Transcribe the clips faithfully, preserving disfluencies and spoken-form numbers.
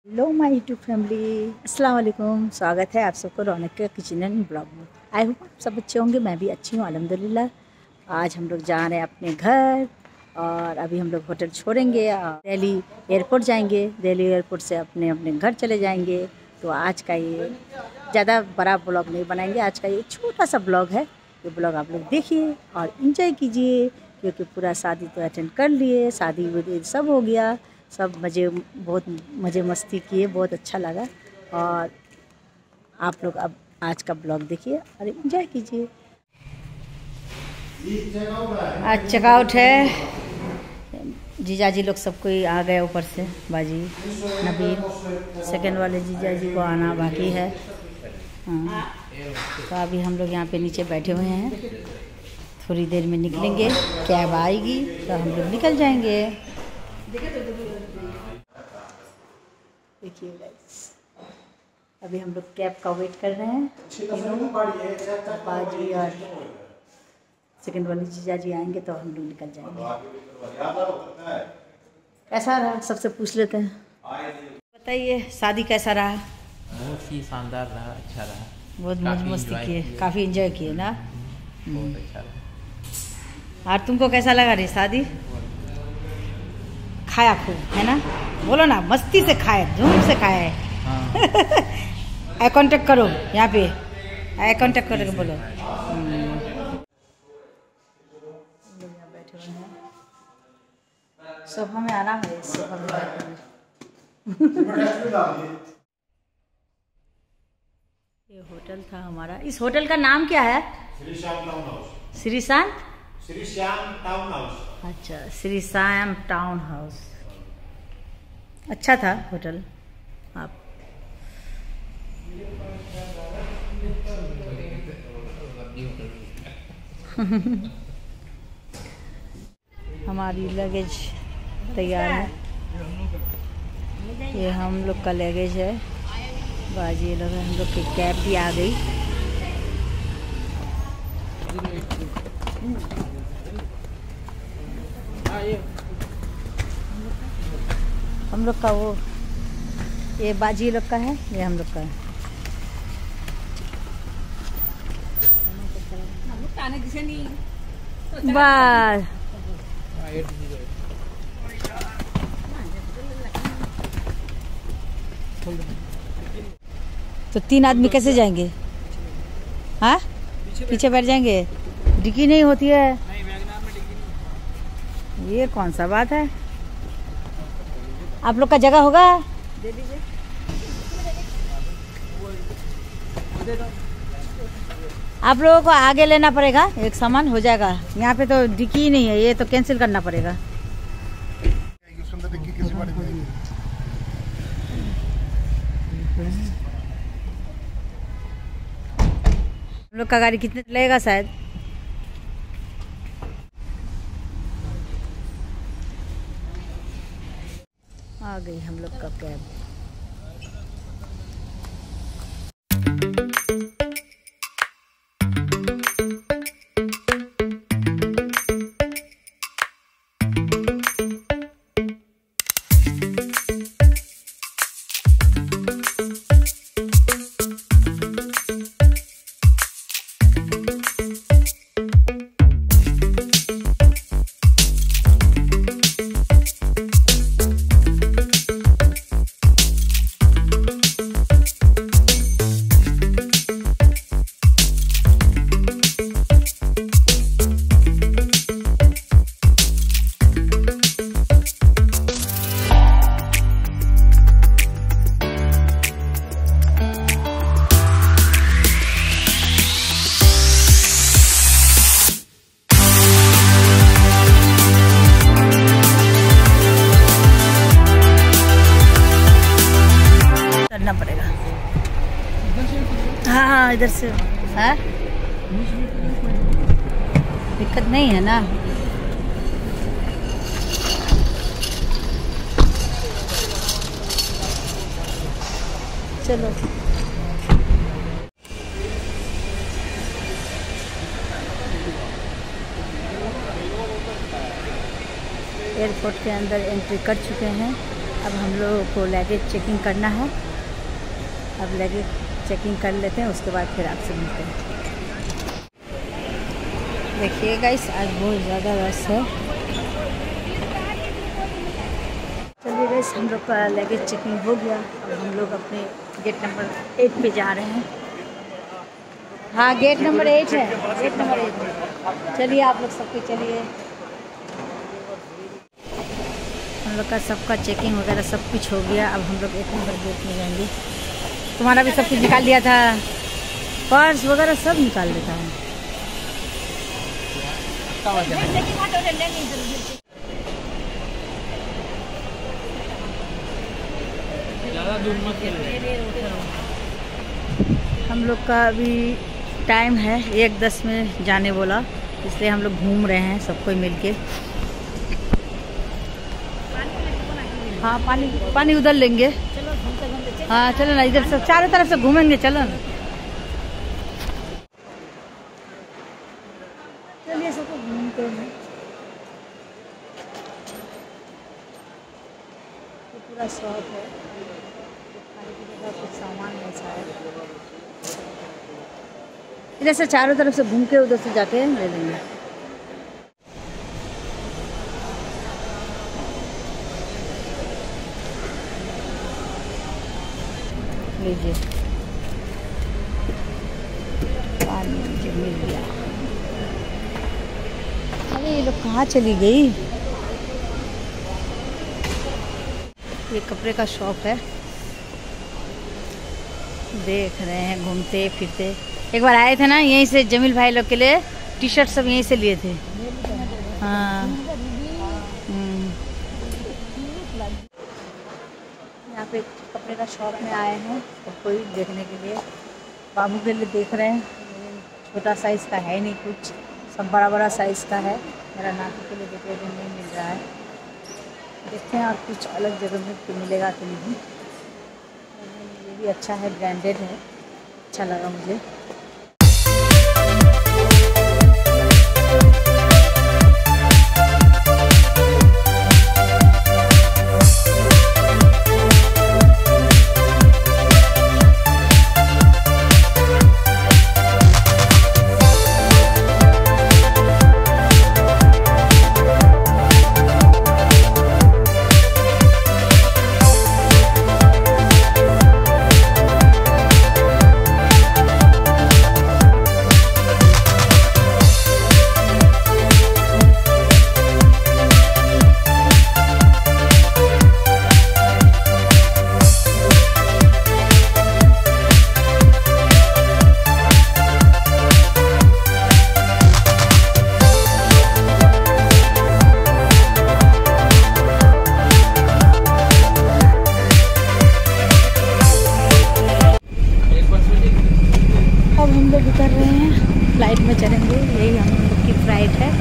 Hello my YouTube family, अस्सलाम वालेकुम। स्वागत है आप सबको रौनक के किचन एंड ब्लॉग में। आई होप आप सब अच्छे होंगे, मैं भी अच्छी हूँ अल्हम्दुलिल्लाह। आज हम लोग जा रहे हैं अपने घर और अभी हम लोग होटल छोड़ेंगे और दिल्ली एयरपोर्ट जाएंगे। दिल्ली एयरपोर्ट से अपने अपने घर चले जाएंगे। तो आज का ये ज़्यादा बड़ा ब्लॉग नहीं बनाएंगे, आज का ये छोटा सा ब्लॉग है। ये ब्लॉग आप लोग देखिए और इन्जॉय कीजिए, क्योंकि पूरा शादी तो अटेंड कर लिए, शादी वगैरह सब हो गया, सब मज़े बहुत मज़े मस्ती किए, बहुत अच्छा लगा। और आप लोग अब आज का ब्लॉग देखिए और एंजॉय कीजिए। आज चेकआउट है, जीजा जी लोग सब कोई आ गए ऊपर से, बाजी नबील, सेकंड वाले जीजा जी को आना बाकी है। हाँ, तो अभी हम लोग यहाँ पे नीचे बैठे हुए हैं, थोड़ी देर में निकलेंगे, कैब आएगी तो हम लोग निकल जाएंगे। देखिए गाइस, अभी हम लोग कैब का वेट कर रहे हैं। बाजी और सेकंड वाले जीजा जी आएंगे तो हम लोग निकल जाएंगे। कैसा रहा सबसे पूछ लेते हैं, बताइए शादी कैसा रहा? बहुत ही शानदार रहा, अच्छा रहा, बहुत मौज मस्ती किए, काफ़ी एंजॉय किए ना। बहुत अच्छा रहा। और तुमको कैसा लगा रे शादी? खाया खूब है ना, बोलो ना, मस्ती से खाए, धूम से खाए है। हाँ। आई कांटेक्ट करो, यहाँ पे आई कांटेक्ट करके बोलो। यहाँ बैठे हुए हैं, सोफा में आराम है, सोफा में बैठे हैं। ये होटल था हमारा। इस होटल का नाम क्या है? Shri Shyam town house. Shri Shyam Shri Shyam town house. अच्छा, श्री श्याम टाउन हाउस। अच्छा था होटल। आप हमारी लगेज तैयार है, ये हम लोग का लगेज है। बाजी लोग, हम लोग की कैब भी आ गई। हम लोग का वो, ये बाजी लोग का है, ये हम लोग का है। बस तो तीन आदमी कैसे जाएंगे? हाँ, पीछे बैठ जाएंगे, डिक्की नहीं होती है। ये कौन सा बात है? आप लोग का जगह होगा, दे दीजिए। आप लोगों को आगे लेना पड़ेगा, एक सामान हो जाएगा। यहाँ पे तो डिक्की नहीं है, ये तो कैंसिल करना पड़ेगा। हम लोग का गाड़ी कितने लगेगा शायद? आ गई हम लोग का कैब। करना पड़ेगा। हाँ हाँ, इधर से है, दिक्कत नहीं है ना। चलो एयरपोर्ट के अंदर एंट्री कर चुके हैं। अब हम लोगों को लगेज चेकिंग करना है। अब लगेज चेकिंग कर लेते हैं, उसके बाद फिर आपसे मिलते हैं। देखिए गाइस, आज बहुत ज़्यादा रश है। चलिए गाइस, हम लोग का लगेज चेकिंग हो गया। अब हम लोग अपने गेट नंबर एट पे जा रहे हैं। हाँ, गेट नंबर एट है, गेट नंबर एट है। चलिए आप लोग सबके चलिए। हम लोग का सबका चेकिंग वगैरह सब कुछ हो गया। अब हम लोग एक नंबर गेट में जाएंगे। तुम्हारा भी सब कुछ निकाल लिया था, पर्स वगैरह सब निकाल देता हूँ। हम लोग का अभी टाइम है एक दस में जाने बोला, इसलिए हम लोग घूम रहे हैं सब कोई मिलके। हाँ, पानी पानी उधर लेंगे। हाँ चलो ना, इधर से चारों तरफ से घूमेंगे। चलो ना, चलिए सबको घूमते हैं। ये पूरा शॉप है, खाने पीने का कुछ सामान है शायद। इधर से चारों तरफ से घूम के उधर से जाके ले लेंगे। लीजिए पानी, लीजिए, मिल गया। अरे ये लोग कहाँ चली गई? ये कपड़े का शॉप है, देख रहे हैं घूमते फिरते। एक बार आए थे ना यहीं से, जमील भाई लोग के लिए टी शर्ट सब यहीं से लिए थे। हाँ, यहाँ पे कपड़े का शॉप में आए हैं सब कोई देखने के लिए। बाबू के लिए देख रहे हैं, छोटा साइज़ का है नहीं कुछ, सब बड़ा बड़ा साइज़ का है। मेरा नाती के लिए देखने को नहीं मिल रहा है। देखते हैं और कुछ अलग जगह में तो मिलेगा कि नहीं। ये भी अच्छा है, ब्रांडेड है, अच्छा लगा मुझे। उतर रहे हैं, फ्लाइट में चलेंगे। यही हम लोग की फ्लाइट है।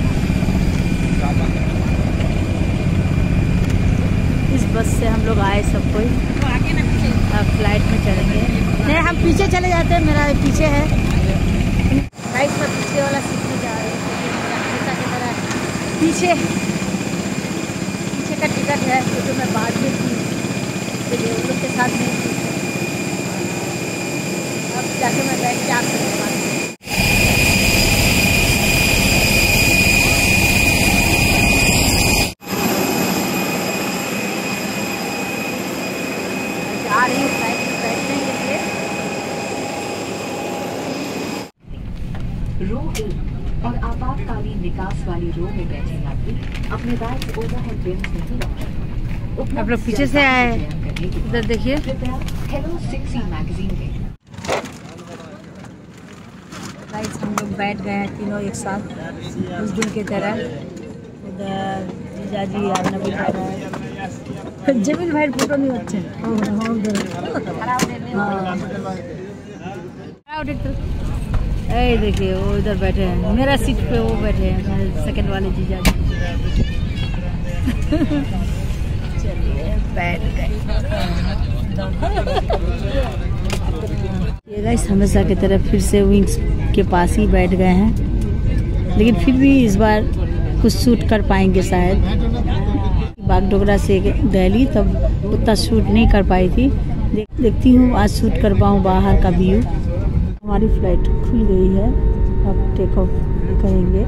इस बस से हम लोग आए सब कोई। अब फ्लाइट में चलेंगे। नहीं, हम पीछे चले जाते हैं, मेरा पीछे है राइट पर, पीछे वाला सीट में जा रहे हैं। पीछे पीछे का टिकट है, तो मैं बाद में थी इसलिए उन लोग के साथ नहीं थी। अब जाके मैं बैठ के आपसे बात जा रही हूँ फ्लाइट में बैठने के लिए। रो एक और आपातकालीन निकास वाली रो में बैठे यात्री अपने बैग ओवरहेड बिन नहीं रखें। आप लोग पीछे से आए, इधर देखिए। हेलो सिक्सी मैगजीन में गाइस हम लोग बैठ गए हैं तीनों एक साथ, उस दिन की तरह। इधर जीजाजी और नबी भाई, जमील भाई फोटो नहीं अच्छे। ए देखिए वो इधर बैठे हैं, मेरा सीट पे वो बैठे हैं, सेकंड वाले जीजाजी। चलिए बैठ गए। ये गाइस हमेशा की तरह फिर से विंग्स के पास ही बैठ गए हैं, लेकिन फिर भी इस बार कुछ शूट कर पाएंगे शायद। बागडोगरा से गैली तब उतना शूट नहीं कर पाई थी। देख, देखती हूँ आज शूट कर पाऊँ बाहर का व्यू। हमारी फ्लाइट खुल गई है, अब टेक ऑफ करेंगे।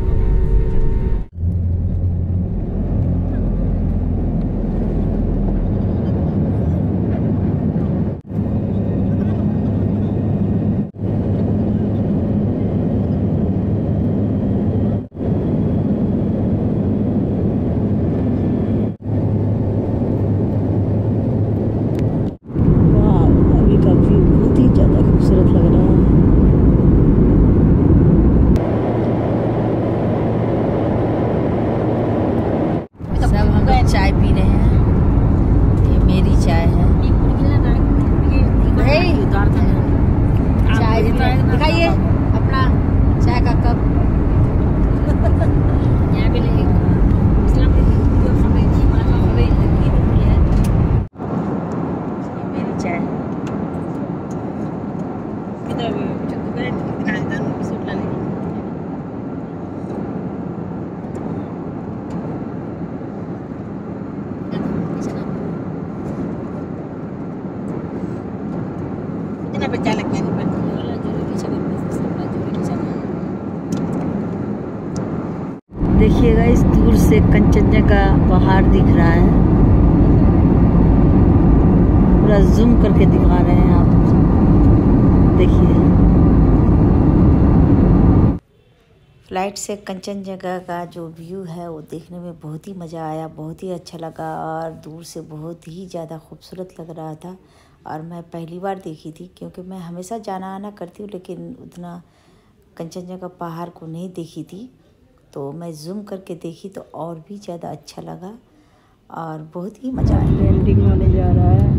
खूबसूरत लग रहा है। सब हम लोग चाय पी रहे हैं, ये मेरी चाय है। चाय दिखाइए अपना चाय का कप। मेरी चाय देखिएगा इस दूर से कंचनजंगा पहाड़ दिख रहा है, पूरा जूम करके दिखा रहे हैं आप, देखिए। फ्लाइट से कंचनजंगा का जो व्यू है वो देखने में बहुत ही मज़ा आया, बहुत ही अच्छा लगा और दूर से बहुत ही ज़्यादा खूबसूरत लग रहा था। और मैं पहली बार देखी थी, क्योंकि मैं हमेशा जाना आना करती हूँ लेकिन उतना कंचनजंगा पहाड़ को नहीं देखी थी, तो मैं जूम करके देखी तो और भी ज़्यादा अच्छा लगा और बहुत ही मज़ा आया। लैंडिंग होने जा रहा है।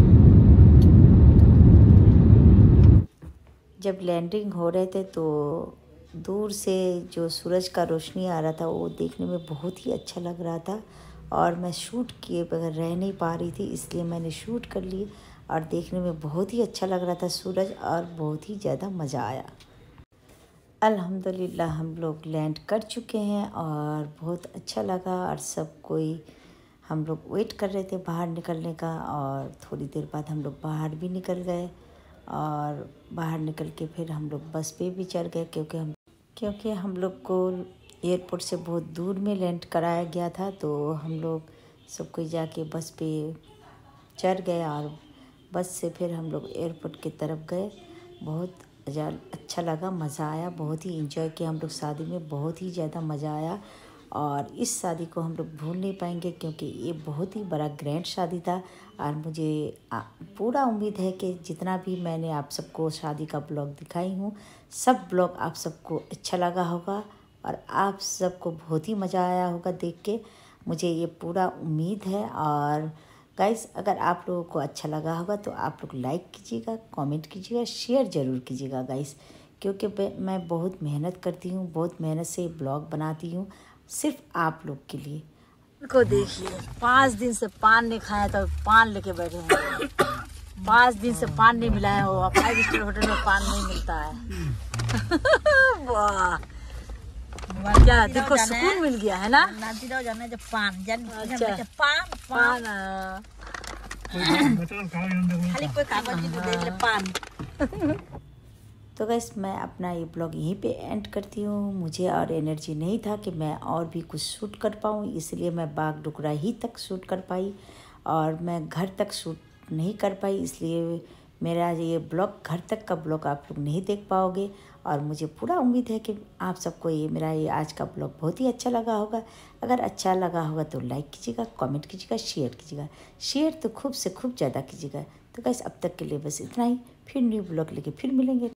जब लैंडिंग हो रहे थे तो दूर से जो सूरज का रोशनी आ रहा था वो देखने में बहुत ही अच्छा लग रहा था और मैं शूट किए बगैर रह नहीं पा रही थी, इसलिए मैंने शूट कर ली और देखने में बहुत ही अच्छा लग रहा था सूरज और बहुत ही ज़्यादा मज़ा आया। अल्हम्दुलिल्लाह हम लोग लैंड कर चुके हैं और बहुत अच्छा लगा और सब कोई हम लोग वेट कर रहे थे बाहर निकलने का और थोड़ी देर बाद हम लोग बाहर भी निकल गए और बाहर निकल के फिर हम लोग बस पे भी चढ़ गए, क्योंकि हम क्योंकि हम लोग को एयरपोर्ट से बहुत दूर में लैंड कराया गया था, तो हम लोग सब कोई जाके बस पे चढ़ गए और बस से फिर हम लोग एयरपोर्ट की तरफ गए। बहुत अच्छा लगा, मज़ा आया, बहुत ही एंजॉय किया हम लोग शादी में, बहुत ही ज़्यादा मज़ा आया और इस शादी को हम लोग भूल नहीं पाएंगे क्योंकि ये बहुत ही बड़ा ग्रैंड शादी था। और मुझे पूरा उम्मीद है कि जितना भी मैंने आप सबको शादी का ब्लॉग दिखाई हूँ सब ब्लॉग आप सबको अच्छा लगा होगा और आप सबको बहुत ही मज़ा आया होगा देख के, मुझे ये पूरा उम्मीद है। और गाइस अगर आप लोगों को अच्छा लगा होगा तो आप लोग लाइक कीजिएगा, कमेंट कीजिएगा, शेयर ज़रूर कीजिएगा गाइस, क्योंकि मैं बहुत मेहनत करती हूँ, बहुत मेहनत से ब्लॉग बनाती हूँ सिर्फ आप लोग के लिए। को देखिए पाँच दिन से पान नहीं खाया तो पान लेके बैठे हैं। पाँच दिन से पान नहीं मिला है, वो फाइव स्टार होटल में पान नहीं मिलता है। वाह क्या देखो सुकून मिल गया है ना। जाना जब पान जन अच्छा पान पान खाली कोई कागज की दे दे पान। तो गैस मैं अपना ये ब्लॉग यहीं पे एंड करती हूँ। मुझे और एनर्जी नहीं था कि मैं और भी कुछ शूट कर पाऊँ, इसलिए मैं बागडोगरा ही तक शूट कर पाई और मैं घर तक शूट नहीं कर पाई, इसलिए मेरा ये ब्लॉग घर तक का ब्लॉग आप लोग नहीं देख पाओगे। और मुझे पूरा उम्मीद है कि आप सबको ये मेरा ये आज का ब्लॉग बहुत ही अच्छा लगा होगा। अगर अच्छा लगा होगा तो लाइक कीजिएगा, कमेंट कीजिएगा, शेयर कीजिएगा, शेयर तो खूब से खूब ज़्यादा कीजिएगा। तो गाइस अब तक के लिए बस इतना ही, फिर न्यू ब्लॉग लेके फिर मिलेंगे।